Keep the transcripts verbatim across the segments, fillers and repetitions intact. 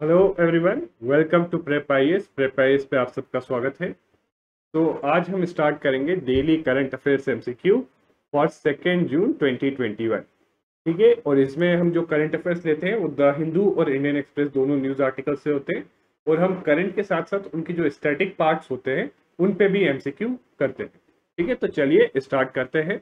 Hello everyone, welcome to prep IAS. Prep IAS पे आप सबका स्वागत है। तो आज हम स्टार्ट करेंगे daily current affairs MCQ for second June twenty twenty one. ठीक है, और इसमें हम जो करंट अफेयर्स लेते हैं वो द हिंदू और इंडियन एक्सप्रेस दोनों न्यूज आर्टिकल से होते हैं, और हम करंट के साथ साथ उनकी जो स्टैटिक पार्ट्स होते हैं उन पे भी एमसीक्यू करते हैं। ठीक है, तो चलिए स्टार्ट करते हैं।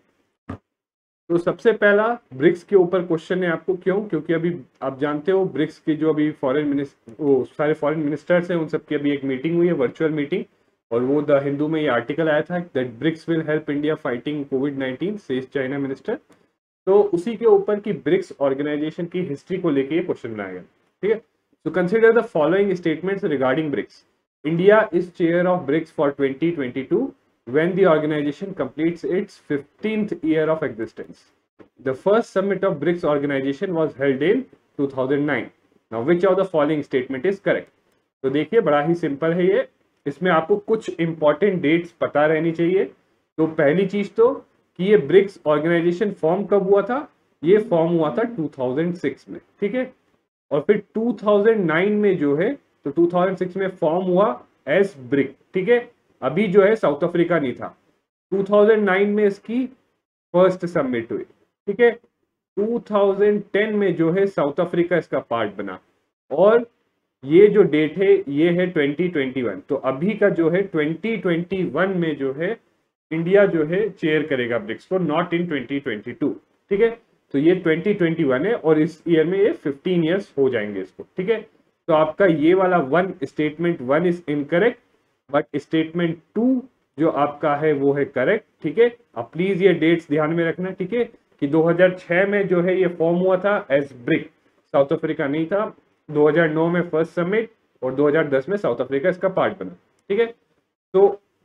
तो सबसे पहला ब्रिक्स के ऊपर क्वेश्चन है आपको। क्यों? क्योंकि अभी आप जानते हो ब्रिक्स की जो अभी फॉरेन मिनिस्टर वो सारे फॉरेन मिनिस्टर्स हैं उन सबकी अभी एक मीटिंग हुई है, वर्चुअल मीटिंग, और वो द हिंदू में ये आर्टिकल आया था that BRICS will help India fighting COVID nineteen says China minister. तो उसी के ऊपर की ब्रिक्स ऑर्गेनाइजेशन की हिस्ट्री को लेके ये क्वेश्चन बनाया गया। ठीक है, so consider the following statements regarding BRICS. India is chair of BRICS for twenty twenty two when the organization completes its fifteenth year of existence. The first summit of BRICS organization was held in two thousand nine. Now, which of the following statement is correct? तो देखिए बड़ा ही simple है ये। इसमें आपको कुछ important dates पता रहनी चाहिए। तो पहली चीज तो कि ये ब्रिक्स ऑर्गेनाइजेशन फॉर्म कब हुआ था? ये फॉर्म हुआ था टू थाउजेंड सिक्स में। ठीक है, और फिर टू थाउजेंड नाइन में जो है तो टू थाउजेंड सिक्स में फॉर्म हुआ एस ब्रिक। ठीक है, अभी जो है साउथ अफ्रीका नहीं था। टू थाउजेंड नाइन में इसकी फर्स्ट समिट हुई। ठीक है, टू थाउजेंड टेन में जो है साउथ अफ्रीका इसका पार्ट बना, और ये जो डेट है ये है ट्वेंटी ट्वेंटी वन। तो अभी का जो है ट्वेंटी ट्वेंटी वन में जो है इंडिया जो है चेयर करेगा ब्रिक्स को, not in twenty twenty two. ठीक है, तो ये ट्वेंटी ट्वेंटी वन है और इस ईयर में ये फिफ्टीन ईयर्स हो जाएंगे इसको। ठीक है, तो आपका ये वाला one statement one is incorrect, but statement two जो आपका है वो है करेक्ट। ठीक है, अब प्लीज ये डेट्स ध्यान में रखना। ठीक है, कि दो हज़ार छह में जो है ये फॉर्म हुआ था एज ब्रिक, साउथ अफ्रीका नहीं था। दो हज़ार नौ में फर्स्ट समिट और दो हज़ार दस में साउथ अफ्रीका इसका पार्ट बना। ठीक है, तो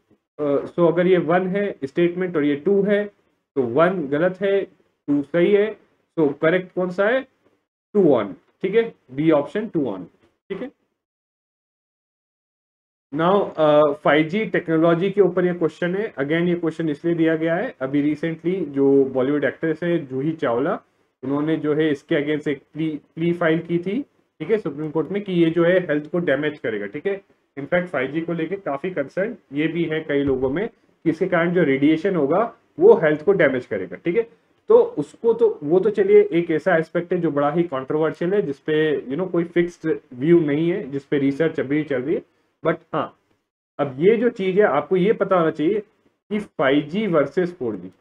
सो uh, अगर ये वन है स्टेटमेंट और ये टू है तो वन गलत है, टू सही है। सो so, करेक्ट कौन सा है? Two on. ठीक है, बी ऑप्शन टू ऑन। ठीक है, नाउ फाइव जी टेक्नोलॉजी के ऊपर ये क्वेश्चन है। अगेन ये क्वेश्चन इसलिए दिया गया है, अभी रिसेंटली जो बॉलीवुड एक्ट्रेस है जूही चावला, उन्होंने जो है इसके अगेंस्ट एक प्ली प्ली फाइल की थी। ठीक है, सुप्रीम कोर्ट में, कि ये जो है हेल्थ को डैमेज करेगा। ठीक है, इनफैक्ट फाइव जी को लेके काफी कंसर्न ये भी है कई लोगों में कि इसके कारण जो रेडिएशन होगा वो हेल्थ को डैमेज करेगा। ठीक है, तो उसको तो वो तो चलिए एक ऐसा एस्पेक्ट है जो बड़ा ही कंट्रोवर्शियल है, जिसपे यू नो कोई फिक्स्ड व्यू नहीं है, जिसपे रिसर्च अभी चल रही है। बट हाँ, अब ये जो चीज है आपको ये पता होना चाहिए कि five G versus four G,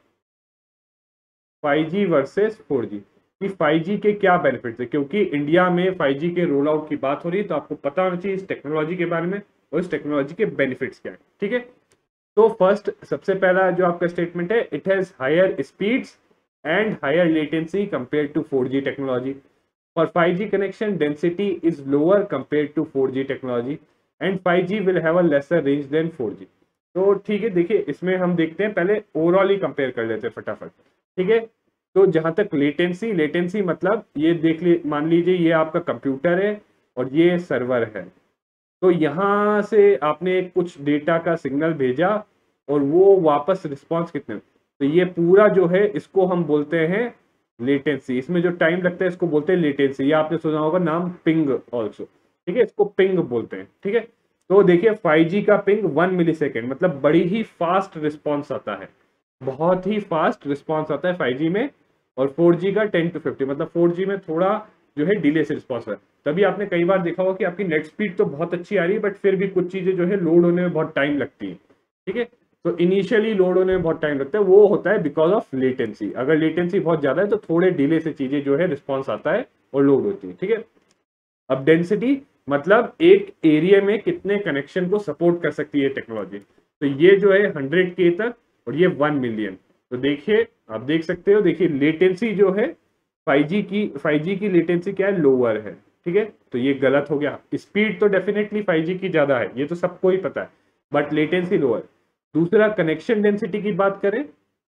five G versus four G, कि फाइव जी के क्या बेनिफिट्स है। क्योंकि इंडिया में फाइव जी के रोल आउट की बात हो रही है, तो आपको पता होना चाहिए इस टेक्नोलॉजी के बारे में और इस टेक्नोलॉजी के बेनिफिट्स क्या है। ठीक है, तो फर्स्ट सबसे पहला जो आपका स्टेटमेंट है, it has higher speeds and higher latency compare to four G technology. For five G connection density is lower compare to four G technology and five G will have a lesser range than four G. तो ठीक है, देखिए इसमें हम देखते हैं, पहले overall ही compare कर लेते हैं फटाफट। ठीक है, तो जहां तक लेटेंसी, लेटेंसी मतलब ये देख ली, मान लीजिए ये आपका कंप्यूटर है और ये सर्वर है। तो यहाँ से आपने कुछ डेटा का सिग्नल भेजा और वो वापस रिस्पॉन्स कितने, तो ये पूरा जो है इसको हम बोलते हैं लेटेंसी। इसमें जो टाइम लगता है इसको बोलते हैं लेटेंसी। ये आपने सुना होगा नाम पिंग ऑल्सो। ठीक है, इसको पिंग बोलते हैं। ठीक है, तो देखिए फाइव जी का पिंग वन मिली सेकेंड, मतलब बड़ी ही फास्ट रिस्पॉन्स आता है, बहुत ही फास्ट रिस्पॉन्स आता है फाइव जी में। और फोर जी का टेन टू फिफ्टी, मतलब फोर जी में थोड़ा जो है डिले से रिस्पॉन्स है। तभी आपने कई बार देखा होगा कि आपकी नेट स्पीड तो बहुत अच्छी आ रही है, बट फिर भी कुछ चीजें जो है लोड होने में बहुत टाइम लगती है। ठीक है, तो इनिशियली लोड होने में बहुत टाइम लगता है, वो होता है बिकॉज ऑफ लेटेंसी। अगर लेटेंसी बहुत ज्यादा है तो थोड़े डिले से चीजें जो है रिस्पॉन्स आता है और लोड होती है। ठीक है, अब डेंसिटी मतलब एक एरिया में कितने कनेक्शन को सपोर्ट कर सकती है टेक्नोलॉजी। तो ये जो है हंड्रेड के तक और ये वन मिलियन। तो देखिए आप देख सकते हो, देखिए लेटेंसी जो है फाइव जी की, फाइव जी की लेटेंसी क्या है? लोअर है। ठीक है, तो ये गलत हो गया। स्पीड तो डेफिनेटली फाइव जी की ज्यादा है, ये तो सबको ही पता है, बट लेटेंसी लोअर। दूसरा कनेक्शन डेंसिटी की बात करें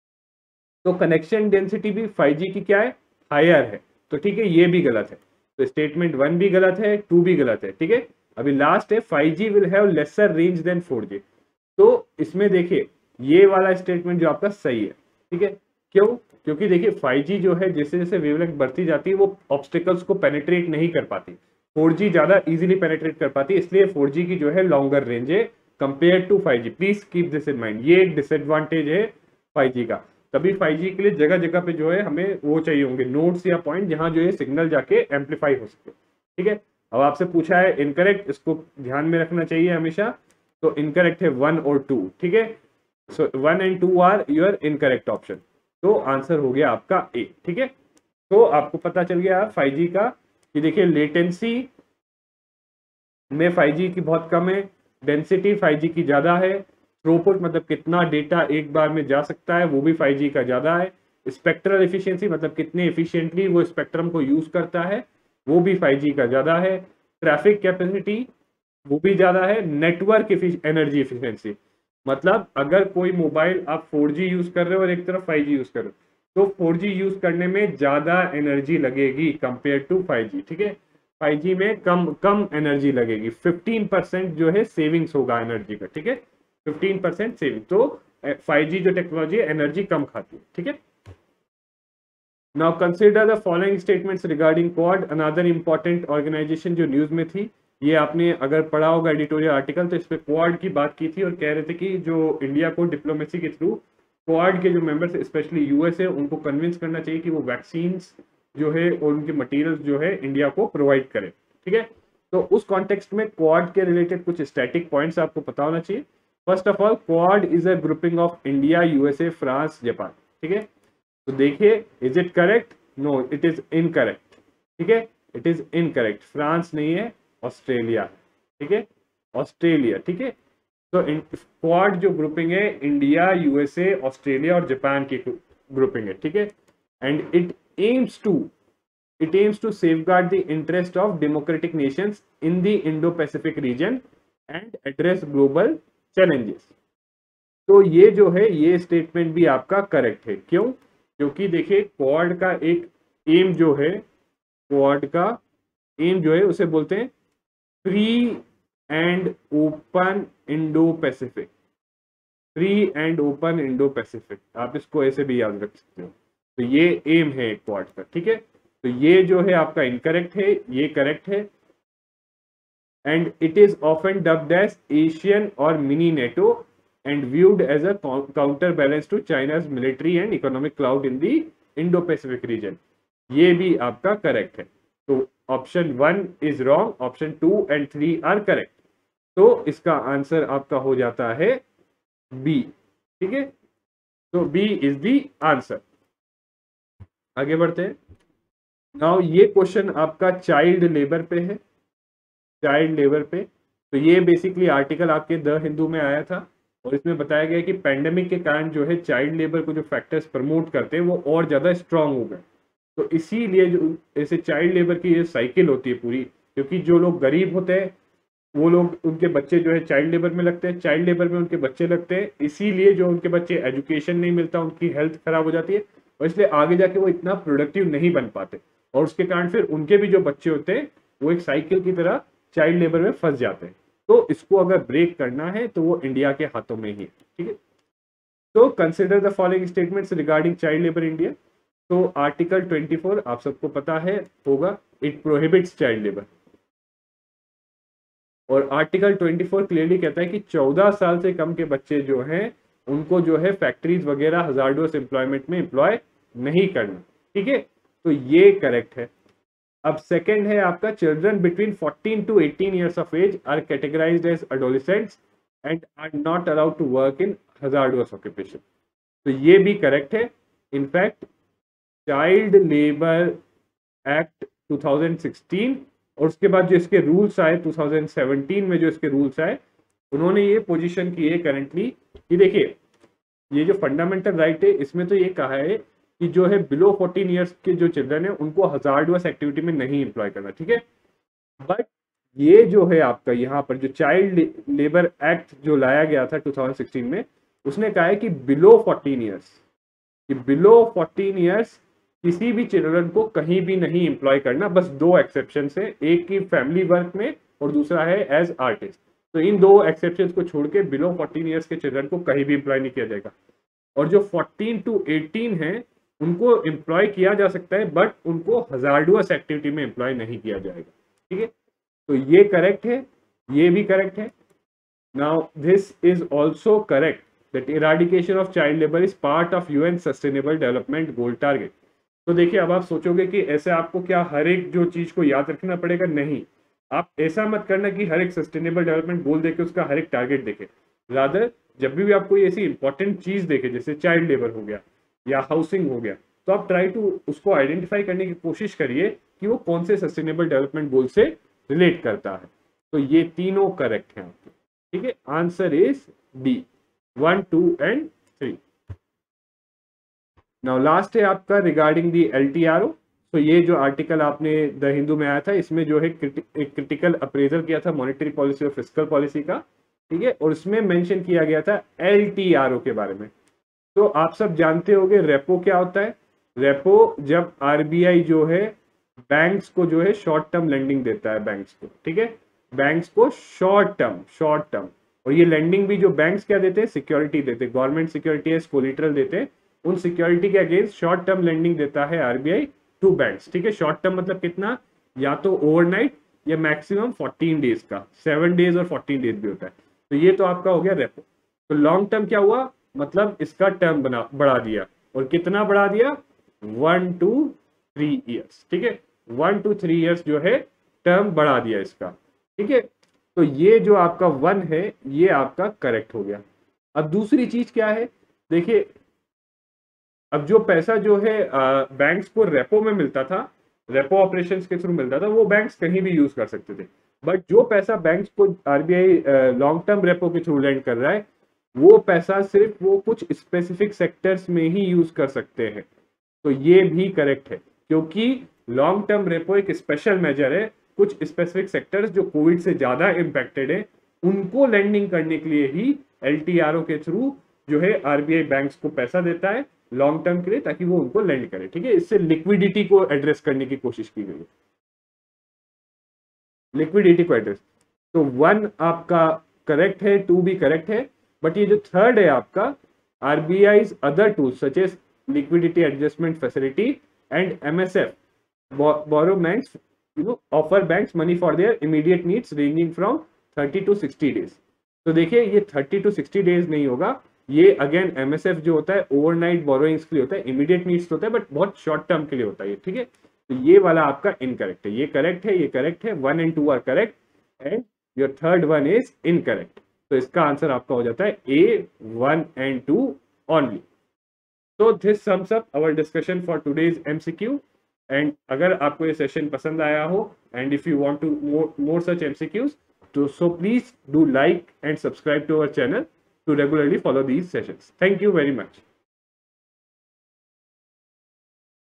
तो कनेक्शन डेंसिटी भी फाइव जी की क्या है? हायर है। तो ठीक है, ये भी गलत है। तो स्टेटमेंट वन भी गलत है, टू भी गलत है। ठीक है, अभी लास्ट है five G will have lesser range than four G. तो इसमें देखिए ये वाला स्टेटमेंट जो आपका सही है। ठीक है, क्यों? क्योंकि देखिए फाइव जी जो है जैसे जैसे वेवलेंथ बढ़ती जाती है वो ऑब्स्टिकल्स को पेनिट्रेट नहीं कर पाती। फोर जी ज्यादा इजीली पेनिट्रेट कर पाती है, इसलिए फोर जी की जो है लॉन्गर रेंज है compare to five G. Please keep this in mind, ये एक डिसएडवांटेज है फाइव जी का। तभी फाइव जी के लिए जगह जगह पे जो है हमें वो चाहिए होंगे नोड्स या पॉइंट जहां जो है सिग्नल जाके एम्पलीफाई हो सके। ठीक है, अब आपसे पूछा है इनकरेक्ट, इसको ध्यान में रखना चाहिए हमेशा। तो इनकरेक्ट है वन और टू। ठीक है, so one and two are your incorrect option, तो आंसर हो गया आपका ए। ठीक है, तो आपको पता चल गया फाइव जी का कि देखिए लेटेंसी में फाइव जी की बहुत कम है, डेंसिटी फाइव जी की ज्यादा है, थ्रूपुट मतलब कितना डेटा एक बार में जा सकता है वो भी फाइव जी का ज्यादा है, स्पेक्ट्रल एफिशिएंसी मतलब कितने एफिशिएंटली वो स्पेक्ट्रम को यूज करता है वो भी फाइव जी का ज्यादा है, ट्रैफिक कैपेसिटी वो भी ज्यादा है, नेटवर्क एनर्जी एफिशिएंसी मतलब अगर कोई मोबाइल आप फोर जी यूज कर रहे हो और एक तरफ फाइव जी यूज कर रहे हो तो फोर जी यूज करने में ज्यादा एनर्जी लगेगी कंपेयर टू फाइव जी। ठीक है, फाइव जी में कम कम एनर्जी लगेगी, फिफ्टीन परसेंट जो है सेविंग्स होगा एनर्जी का। ठीक है, फिफ्टीन परसेंट सेविंग, तो फाइव जी जो टेक्नोलॉजी है एनर्जी कम खाती है। ठीक है, now consider the following statements regarding Quad, another important organisation जो न्यूज में थी। ये आपने अगर पढ़ा होगा एडिटोरियल आर्टिकल तो इस पे क्वाड की बात की थी और कह रहे थे कि जो इंडिया को डिप्लोमेसी के थ्रू क्वाड के जो मेंबर्स स्पेशली यूएस है उनको कन्विंस करना चाहिए कि वो वैक्सीन जो है और उनके मटेरियल्स जो है इंडिया को प्रोवाइड करे। ठीक है, तो उस कॉन्टेक्स्ट में क्वाड के रिलेटेड कुछ स्टैटिक पॉइंट्स आपको पता होना चाहिए। First of all, Quad is a grouping of India, USA, France, Japan. ठीक है, तो देखिए is it correct? No, it is incorrect. ठीक है, इट इज इनकरेक्ट, फ्रांस नहीं है, ऑस्ट्रेलिया। ठीक है, ऑस्ट्रेलिया। ठीक है, तो क्वाड जो ग्रुपिंग है इंडिया, यूएसए, ऑस्ट्रेलिया और जापान की ग्रुपिंग है। ठीक है, and it aims to it aims to safeguard the interest of democratic nations in the Indo Pacific region and address global challenges. तो ये जो है ये स्टेटमेंट भी आपका करेक्ट है। क्यों? क्योंकि देखिए क्वाड का एक एम जो है, क्वाड का एम जो है उसे बोलते हैं free and open Indo Pacific. Free and open Indo Pacific, आप इसको ऐसे भी याद रख सकते हो। तो ये एम है क्वाड का। ठीक है, तो ये जो है आपका इनकरेक्ट है, ये करेक्ट है। And it is often dubbed as Asian और mini NATO and viewed as a counterbalance to China's military and economic clout in the Indo-Pacific region। ये भी आपका करेक्ट है। तो option one is wrong, option two and three are correct. तो इसका answer आपका हो जाता है बी। ठीक है, तो बी इज द आंसर। आगे बढ़ते हैं। नाउ ये क्वेश्चन आपका चाइल्ड लेबर पे है, चाइल्ड लेबर पे। तो ये बेसिकली आर्टिकल आपके द हिंदू में आया था और इसमें बताया गया कि पैंडेमिक के कारण जो है चाइल्ड लेबर को जो फैक्टर्स प्रमोट करते हैं वो और ज्यादा स्ट्रांग हो गए। तो इसीलिए जो ऐसे चाइल्ड लेबर की ये साइकिल होती है पूरी, क्योंकि जो लोग गरीब होते हैं वो लोग, उनके बच्चे जो है चाइल्ड लेबर में लगते हैं, चाइल्ड लेबर में उनके बच्चे लगते हैं, इसीलिए जो उनके बच्चे एजुकेशन नहीं मिलता, उनकी हेल्थ खराब हो जाती है और इसलिए आगे जाके वो इतना प्रोडक्टिव नहीं बन पाते और उसके कारण फिर उनके भी जो बच्चे होते हैं वो एक साइकिल की तरह चाइल्ड लेबर में फंस जाते हैं। तो इसको अगर ब्रेक करना है तो वो इंडिया के हाथों में ही है। ठीक है, तो consider the following statements regarding child labour India. तो आर्टिकल ट्वेंटी फोर आप सबको पता है होगा, इट प्रोहिबिट्स चाइल्ड लेबर। और आर्टिकल ट्वेंटी फोर क्लियरली कहता है कि चौदह साल से कम के बच्चे जो हैं उनको जो है फैक्ट्रीज वगैरह हजार्डोस एम्प्लॉयमेंट में एम्प्लॉय नहीं करना। ठीक है, तो ये करेक्ट है। अब सेकंड है आपका, children between fourteen to eighteen years of age are categorised as adolescents and are not allowed to work in hazardous occupation. तो ये भी करेक्ट है। In fact child labour act two thousand sixteen और उसके बाद जो इसके रूल्स आए टू थाउजेंड सेवेंटीन में, जो इसके रूल्स आए उन्होंने ये पोजीशन की है करंटली कि देखिए ये जो फंडामेंटल राइट है इसमें तो ये कहा है कि जो है बिलो फोर्टीन इयर्स के जो चिल्ड्रन है उनको हजार्डवस एक्टिविटी में नहीं एम्प्लॉय करना। ठीक है, बट ये जो है आपका यहाँ पर जो चाइल्ड लेबर एक्ट जो लाया गया था टू थाउजेंड सिक्सटीन में, उसने कहा है कि बिलो फोर्टीन इयर्स कि बिलो फोर्टीन इयर्स किसी भी चिल्ड्रन को कहीं भी नहीं एम्प्लॉय करना। बस दो एक्सेप्शन है, एक की फैमिली वर्क में और दूसरा है एज आर्टिस्ट। तो इन दो एक्सेप्शन को छोड़ के बिलो फोर्टीन इयर्स के चिल्ड्रन को कहीं भी एम्प्लॉय नहीं किया जाएगा। और जो फोर्टीन टू एटीन है उनको एम्प्लॉय किया जा सकता है बट उनको हजार्डुअस एक्टिविटी में एम्प्लॉय नहीं किया जाएगा। ठीक है, तो ये करेक्ट है, ये भी करेक्ट है। Now this is also correct that eradication of child labour is part of UN sustainable development goal target. तो देखिए अब आप सोचोगे कि ऐसे आपको क्या हर एक जो चीज को याद रखना पड़ेगा, नहीं। आप ऐसा मत करना कि हर एक सस्टेनेबल डेवलपमेंट गोल देखे उसका हर एक टारगेट देखे। रादर जब भी आप कोई ऐसी इंपॉर्टेंट चीज देखे, जैसे चाइल्ड लेबर हो गया या हाउसिंग हो गया, तो आप ट्राई टू उसको आइडेंटिफाई करने की कोशिश करिए कि वो कौन से सस्टेनेबल डेवलपमेंट गोल से रिलेट करता है। तो ये तीनों करेक्ट हैं आपके, ठीक है। Answer is D, one two and three. Now last है आपका regarding the L T R O. तो ये जो आर्टिकल आपने द हिंदू में आया था, इसमें जो है एक क्रिटिकल अप्रेजल किया था मॉनेटरी पॉलिसी और फिस्कल पॉलिसी का, ठीक है। और उसमें मेंशन किया गया था एल टी आर ओ के बारे में। तो आप सब जानते होंगे रेपो क्या होता है। रेपो जब आर बी आई जो है बैंक्स को जो है शॉर्ट टर्म लेंडिंग देता है बैंक्स को, ठीक है, बैंक्स को शॉर्ट टर्म शॉर्ट टर्म और ये लेंडिंग भी जो बैंक्स क्या देते हैं, सिक्योरिटी देते हैं, गवर्नमेंट सिक्योरिटी है, कोलिटरल देते हैं, उन सिक्योरिटी के अगेंस्ट शॉर्ट टर्म लेंडिंग देता है आरबीआई टू बैंक्स, ठीक है। शॉर्ट टर्म मतलब कितना, या तो ओवरनाइट या मैक्सिमम फोर्टीन डेज का, सेवन डेज और फोर्टीन डेज भी होता है। तो ये तो आपका हो गया रेपो। तो लॉन्ग टर्म क्या हुआ, मतलब इसका टर्म बना बढ़ा दिया, और कितना बढ़ा दिया, वन टू थ्री ईयर्स, ठीक है, वन टू थ्री ईयर्स जो है टर्म बढ़ा दिया इसका, ठीक है। तो ये जो आपका वन है ये आपका करेक्ट हो गया। अब दूसरी चीज क्या है, देखिए अब जो पैसा जो है बैंक्स को रेपो में मिलता था, रेपो ऑपरेशंस के थ्रू मिलता था, वो बैंक्स कहीं भी यूज कर सकते थे। बट जो पैसा बैंक्स को आरबीआई लॉन्ग टर्म रेपो के थ्रू लैंड कर रहा है, वो पैसा सिर्फ वो कुछ स्पेसिफिक सेक्टर्स में ही यूज कर सकते हैं। तो ये भी करेक्ट है, क्योंकि लॉन्ग टर्म रेपो एक स्पेशल मेजर है, कुछ स्पेसिफिक सेक्टर्स जो कोविड से ज्यादा इंपैक्टेड है उनको लैंडिंग करने के लिए ही एलटीआरओ के थ्रू जो है आरबीआई बैंक्स को पैसा देता है लॉन्ग टर्म के लिए, ताकि वो उनको लैंड करे, ठीक है। इससे लिक्विडिटी को एड्रेस करने की कोशिश की गई है, लिक्विडिटी को एड्रेस। तो वन आपका करेक्ट है, टू भी करेक्ट है, बट ये जो थर्ड है आपका RBI other tools such as liquidity adjustment facility and MSF borrow banks you know offer banks money for their immediate needs ranging from thirty to sixty days। तो देखिए ये thirty to sixty days नहीं होगा, ये again MSF जो होता है overnight borrowings के लिए होता है, इमीडिएट नीड्स होता है बट बहुत शॉर्ट टर्म के लिए होता है, ठीक है। तो ये वाला आपका इनकरेक्ट है, ये करेक्ट है, ये करेक्ट है, one and two are correct and your third one is incorrect. तो इसका आंसर आपका हो जाता है A, one and two only. तो this sums up our discussion for today's MCQ. And अगर आपको ये सेशन पसंद आया हो and if you want to more more such MCQs, तो so please do like and subscribe to our channel to regularly follow these sessions. Thank you very much.